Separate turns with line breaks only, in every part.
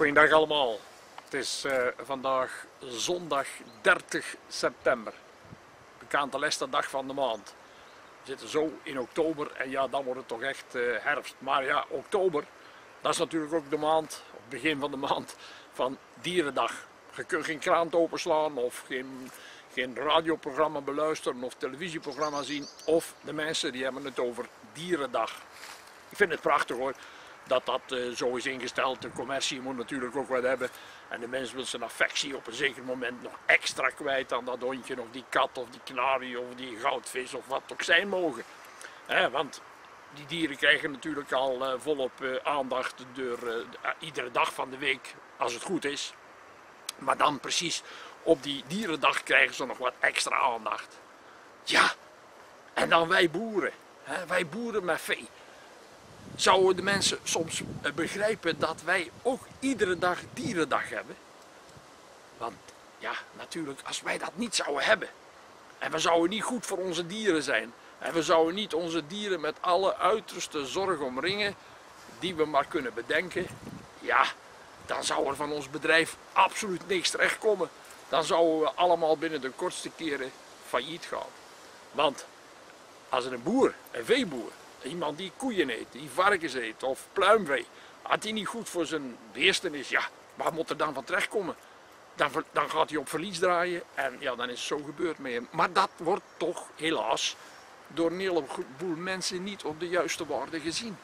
Goedendag allemaal. Het is vandaag zondag 30 september. Bekend de laatste dag van de maand. We zitten zo in oktober en ja, dan wordt het toch echt herfst. Maar ja, oktober, dat is natuurlijk ook de maand, het begin van de maand van Dierendag. Je kunt geen krant openslaan of geen radioprogramma beluisteren of televisieprogramma zien. Of de mensen die hebben het over Dierendag. Ik vind het prachtig hoor. Dat zo is ingesteld. De commercie moet natuurlijk ook wat hebben. En de mens wil zijn affectie op een zeker moment nog extra kwijt aan dat hondje of die kat of die kanarie of die goudvis of wat ook zijn mogen. Want die dieren krijgen natuurlijk al volop aandacht door iedere dag van de week als het goed is. Maar dan precies op die dierendag krijgen ze nog wat extra aandacht. Ja, en dan wij boeren. Wij boeren met vee. Zouden de mensen soms begrijpen dat wij ook iedere dag dierendag hebben? Want ja, natuurlijk, als wij dat niet zouden hebben en we zouden niet goed voor onze dieren zijn en we zouden niet onze dieren met alle uiterste zorg omringen die we maar kunnen bedenken, ja, dan zou er van ons bedrijf absoluut niks terechtkomen. Dan zouden we allemaal binnen de kortste keren failliet gaan. Want als er een veeboer, iemand die koeien eet, die varkens eet of pluimvee, als die niet goed voor zijn beesten is, ja, waar moet er dan van terechtkomen? Dan gaat hij op verlies draaien en ja, dan is het zo gebeurd met hem. Maar dat wordt toch helaas door een heleboel mensen niet op de juiste waarde gezien.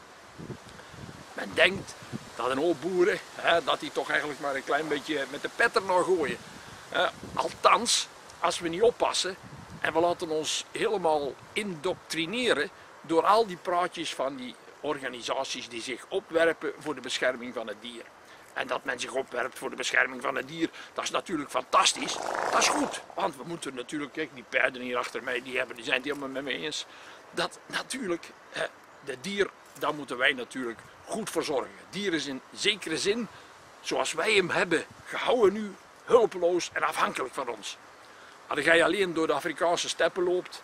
Men denkt dat een hoop boeren, dat die toch eigenlijk maar een klein beetje met de pet ernaar gooien. Althans, als we niet oppassen en we laten ons helemaal indoctrineren door al die praatjes van die organisaties die zich opwerpen voor de bescherming van het dier. En dat men zich opwerpt voor de bescherming van het dier, dat is natuurlijk fantastisch. Dat is goed, want we moeten natuurlijk, kijk die paarden hier achter mij, die zijn het helemaal met me eens. Dat natuurlijk, de dier, daar moeten wij natuurlijk goed voor zorgen. Het dier is in zekere zin, zoals wij hem hebben gehouden nu, hulpeloos en afhankelijk van ons. Als jij alleen door de Afrikaanse steppen loopt,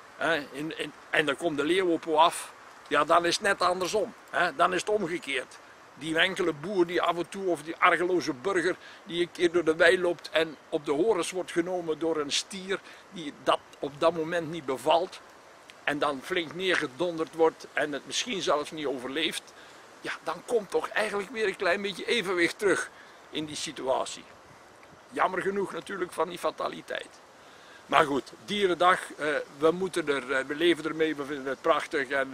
en dan komt de leeuw op je af, ja, dan is het net andersom. Dan is het omgekeerd. Die enkele boer die af en toe, of die argeloze burger die een keer door de wei loopt en op de horens wordt genomen door een stier die dat op dat moment niet bevalt en dan flink neergedonderd wordt en het misschien zelfs niet overleeft, ja, dan komt toch eigenlijk weer een klein beetje evenwicht terug in die situatie. Jammer genoeg natuurlijk van die fataliteit. Maar goed, Dierendag, we leven ermee, we vinden het prachtig en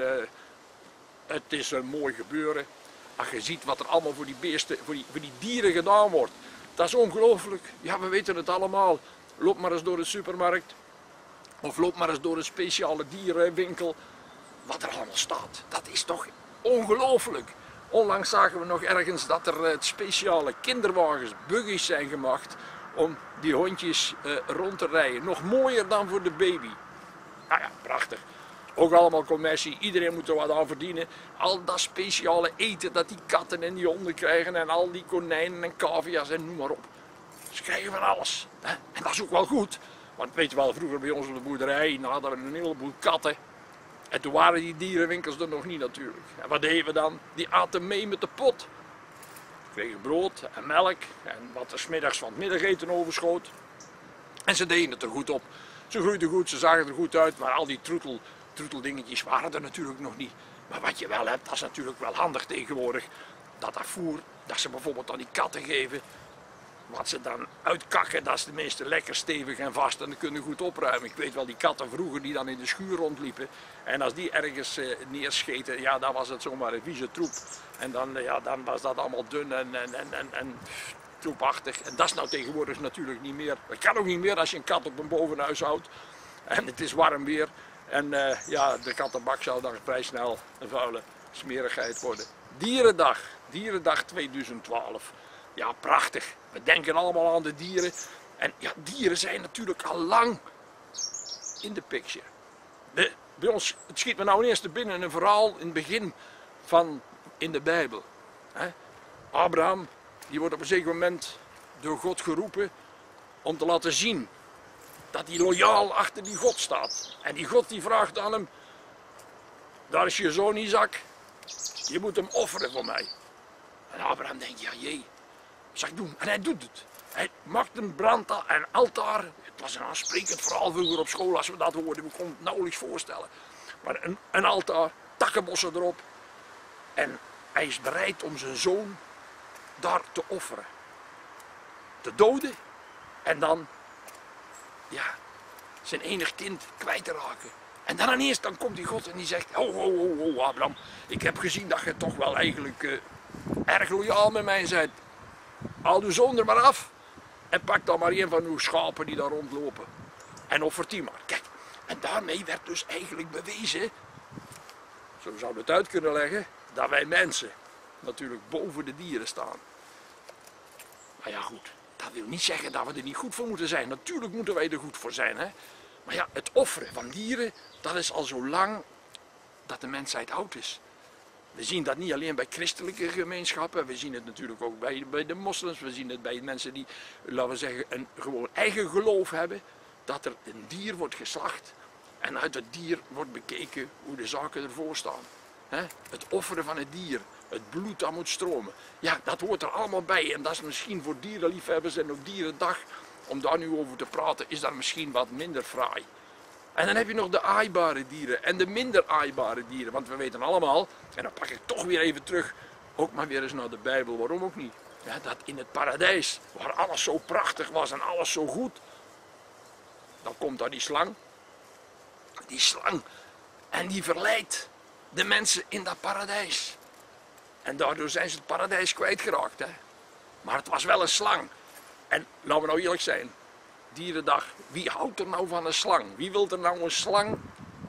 het is een mooi gebeuren. Als je ziet wat er allemaal voor die beesten, voor die dieren gedaan wordt, dat is ongelooflijk. Ja, we weten het allemaal. Loop maar eens door de supermarkt of loop maar eens door een speciale dierenwinkel. Wat er allemaal staat, dat is toch ongelooflijk. Onlangs zagen we nog ergens dat er speciale kinderwagens, buggies zijn gemaakt om die hondjes rond te rijden. Nog mooier dan voor de baby. Nou ja, prachtig. Ook allemaal commercie, iedereen moet er wat aan verdienen. Al dat speciale eten dat die katten en die honden krijgen en al die konijnen en cavia's en noem maar op. Ze krijgen van alles. En dat is ook wel goed. Want weet je wel, vroeger bij ons op de boerderij hadden we een heleboel katten. En toen waren die dierenwinkels er nog niet natuurlijk. En wat deden we dan? Die aten mee met de pot. Kregen brood en melk en wat er 's middags van het middageten overschoot. En ze deden het er goed op. Ze groeiden goed, ze zagen er goed uit, maar al die troeteldingetjes waren er natuurlijk nog niet. Maar wat je wel hebt, dat is natuurlijk wel handig tegenwoordig. Dat voer, dat ze bijvoorbeeld aan die katten geven, wat ze dan uitkakken, dat is tenminste lekker stevig en vast en dan kunnen goed opruimen. Ik weet wel, die katten vroeger die dan in de schuur rondliepen en als die ergens neerscheten, ja, dan was het zomaar een vieze troep. En dan was dat allemaal dun en troepachtig. En dat is nou tegenwoordig natuurlijk niet meer. Dat kan ook niet meer als je een kat op een bovenhuis houdt en het is warm weer. En ja, de kattenbak zou dan vrij snel een vuile smerigheid worden. Dierendag 2012. Ja, prachtig. We denken allemaal aan de dieren. En ja, dieren zijn natuurlijk al lang in de picture. Bij ons, het schiet me nou eerst te binnen een verhaal in het begin van in de Bijbel. Abraham, die wordt op een zeker moment door God geroepen om te laten zien dat hij loyaal achter die God staat. En die God die vraagt aan hem, daar is je zoon Isaac, je moet hem offeren voor mij. En Abraham denkt, ja jee, Zag doen. En hij doet het. Hij maakt een een altaar. Het was een aansprekend verhaal vroeger op school als we dat hoorden. We konden het nauwelijks voorstellen. Maar een altaar, takkenbossen erop. En hij is bereid om zijn zoon daar te offeren. Te doden. En dan, ja, zijn enig kind kwijt te raken. En dan ineens dan komt die God en die zegt, ho Abraham, ik heb gezien dat je toch wel eigenlijk erg loyaal met mij bent. Haal uw zoon er maar af en pak dan maar een van uw schapen die daar rondlopen. En offert die maar. Kijk, en daarmee werd dus eigenlijk bewezen, zo zouden we het uit kunnen leggen, dat wij mensen natuurlijk boven de dieren staan. Maar ja goed, dat wil niet zeggen dat we er niet goed voor moeten zijn. Natuurlijk moeten wij er goed voor zijn. Hè? Maar ja, het offeren van dieren, dat is al zo lang dat de mensheid oud is. We zien dat niet alleen bij christelijke gemeenschappen, we zien het natuurlijk ook bij de moslims, we zien het bij mensen die, laten we zeggen, een gewoon eigen geloof hebben, dat er een dier wordt geslacht en uit het dier wordt bekeken hoe de zaken ervoor staan. Het offeren van het dier, het bloed dat moet stromen, ja, dat hoort er allemaal bij en dat is misschien voor dierenliefhebbers en ook dierendag, om daar nu over te praten, is dat misschien wat minder fraai. En dan heb je nog de aaibare dieren en de minder aaibare dieren. Want we weten allemaal, en dan pak ik toch weer even terug, ook maar weer eens naar de Bijbel, waarom ook niet. Ja, dat in het paradijs, waar alles zo prachtig was en alles zo goed, dan komt daar die slang. Die slang. En die verleidt de mensen in dat paradijs. En daardoor zijn ze het paradijs kwijtgeraakt. Hè? Maar het was wel een slang. En laten we nou eerlijk zijn. Dierendag, wie houdt er nou van een slang? Wie wil er nou een slang?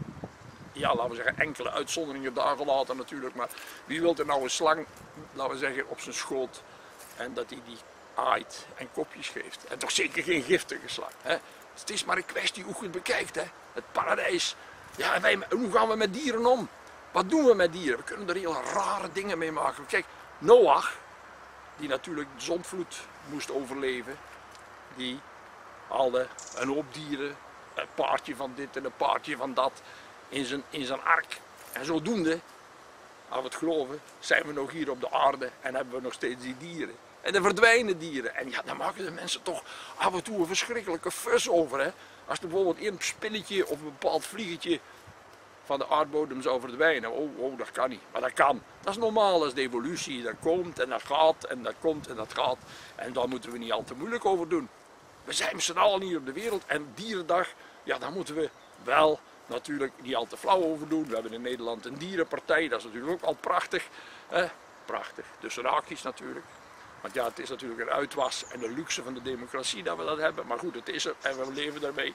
Ja, laten we zeggen, enkele uitzonderingen daar gelaten natuurlijk, maar wie wil er nou een slang, laten we zeggen, op zijn schoot en dat hij die aait en kopjes geeft? En toch zeker geen giftige slang. Hè? Het is maar een kwestie hoe je het bekijkt, hè? Het paradijs. Ja, en hoe gaan we met dieren om? Wat doen we met dieren? We kunnen er heel rare dingen mee maken. Kijk, Noach, die natuurlijk de zondvloed moest overleven, die haalde een hoop dieren, een paardje van dit en een paardje van dat in zijn ark. En zodoende, als we het geloven, zijn we nog hier op de aarde en hebben we nog steeds die dieren. En er verdwijnen dieren. En ja, daar maken de mensen toch af en toe een verschrikkelijke fuss over. Hè? Als er bijvoorbeeld een spinnetje of een bepaald vliegetje van de aardbodem zou verdwijnen. Oh, dat kan niet. Maar dat kan. Dat is normaal, dat is de evolutie. Dat komt en dat gaat en dat komt en dat gaat. En daar moeten we niet al te moeilijk over doen. We zijn met z'n allen hier op de wereld en dierendag, ja, daar moeten we wel natuurlijk niet al te flauw over doen. We hebben in Nederland een dierenpartij, dat is natuurlijk ook al prachtig. Prachtig, tussen haakjes natuurlijk. Want ja, het is natuurlijk een uitwas en de luxe van de democratie dat we dat hebben. Maar goed, het is er en we leven daarmee.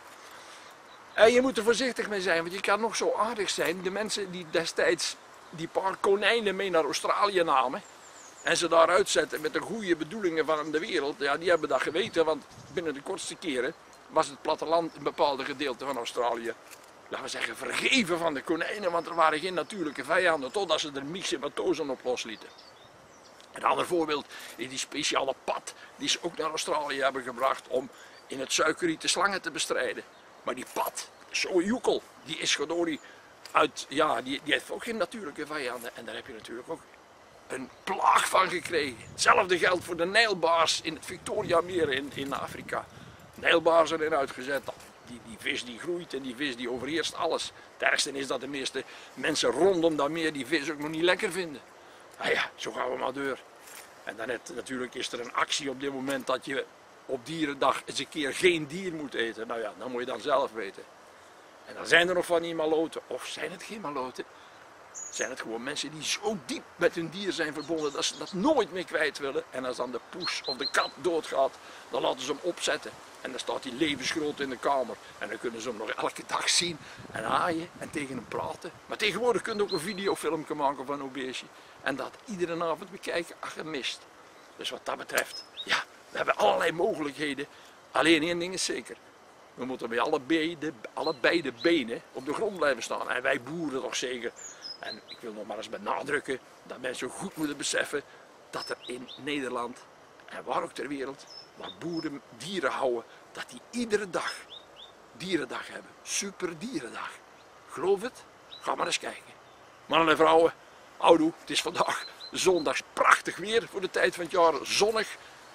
En je moet er voorzichtig mee zijn, want je kan nog zo aardig zijn. De mensen die destijds die paar konijnen mee naar Australië namen en ze daar uitzetten met de goede bedoelingen van de wereld, ja, die hebben dat geweten, want binnen de kortste keren was het platteland in bepaalde gedeelten van Australië, laten we zeggen, vergeven van de konijnen, want er waren geen natuurlijke vijanden, totdat ze er myxematosen op loslieten. Een ander voorbeeld is die speciale pad die ze ook naar Australië hebben gebracht om in het suikerriet de slangen te bestrijden. Maar die pad, zo'n joekel, die is gedorie uit, ja, die heeft ook geen natuurlijke vijanden en daar heb je natuurlijk ook een plaag van gekregen. Hetzelfde geldt voor de nijlbaars in het Victoriameer in Afrika. Nijlbaars erin uitgezet. Die vis die groeit en die vis die overheerst alles. Het ergste is dat de meeste mensen rondom dat meer die vis ook nog niet lekker vinden. Nou ja, zo gaan we maar door. En dan natuurlijk is er een actie op dit moment dat je op dierendag eens een keer geen dier moet eten. Nou ja, dat moet je dan zelf weten. En dan zijn er nog van die maloten, of zijn het geen maloten? Zijn het gewoon mensen die zo diep met hun dier zijn verbonden dat ze dat nooit meer kwijt willen. En als dan de poes of de kat doodgaat, dan laten ze hem opzetten. En dan staat hij levensgroot in de kamer. En dan kunnen ze hem nog elke dag zien en aaien en tegen hem praten. Maar tegenwoordig kun je ook een videofilmpje maken van een beestje. En dat iedere avond bekijken, ach, gemist. Dus wat dat betreft, ja, we hebben allerlei mogelijkheden. Alleen één ding is zeker. We moeten bij allebei de benen op de grond blijven staan. En wij boeren toch zeker. En ik wil nog maar eens benadrukken dat mensen goed moeten beseffen dat er in Nederland en waar ook ter wereld, waar boeren dieren houden, dat die iedere dag dierendag hebben. Super dierendag. Geloof het? Ga maar eens kijken. Mannen en vrouwen, houdoe, het is vandaag zondags prachtig weer voor de tijd van het jaar. Zonnig.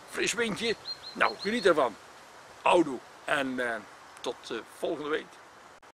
fris windje. Nou, geniet ervan. Houdoe en tot volgende week.